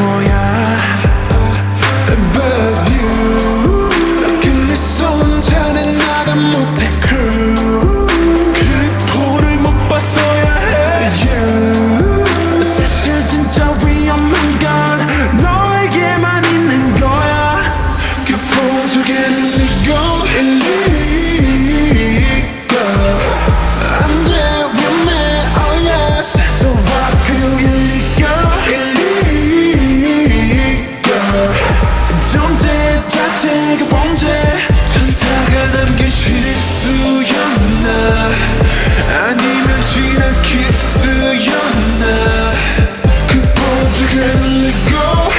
뭐야 But you 그래서 혼자는 나도 못해 crew 그 볼을 못 봤어야 해 You 사실 진짜 위험한 건 너에게만 있는 거야 그 볼 속에는 네가 아니면 지난 키스였나 그 보조개는 내꺼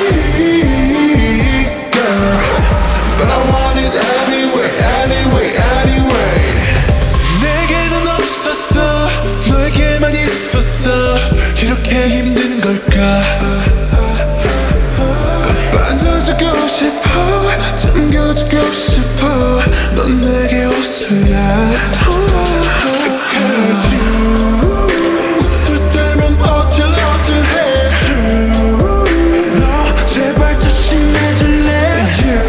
But I want it anyway, anyway, anyway 내게는 없었어 너에게만 있었어 이렇게 힘든 걸까 빠져주고 싶어 잠겨주고 싶어 넌 내게 호수야 웃을 때면 어질어질해 너 제발 조심해줄래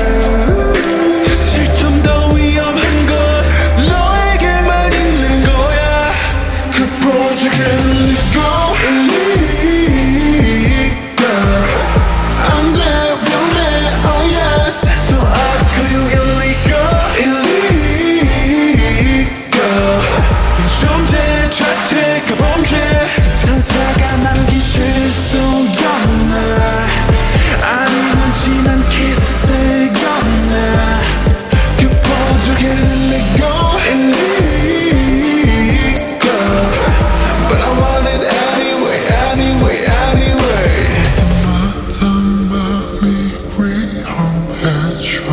사실 좀 더 위험한 건 너에게만 있는 거야 그 보조개는 네꺼 안 돼 위험해 oh yes So I call you illegal 존재 자체가 범죄 천사가 남긴 실수였나 아니면 지난 키스였나 그 보조개는 내꺼 But I want it anyway, anyway, anyway 때마다 맘이 위험해져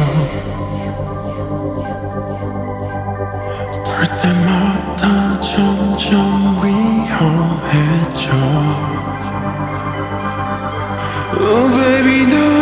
볼 때마다 점점 위험해져 Oh baby no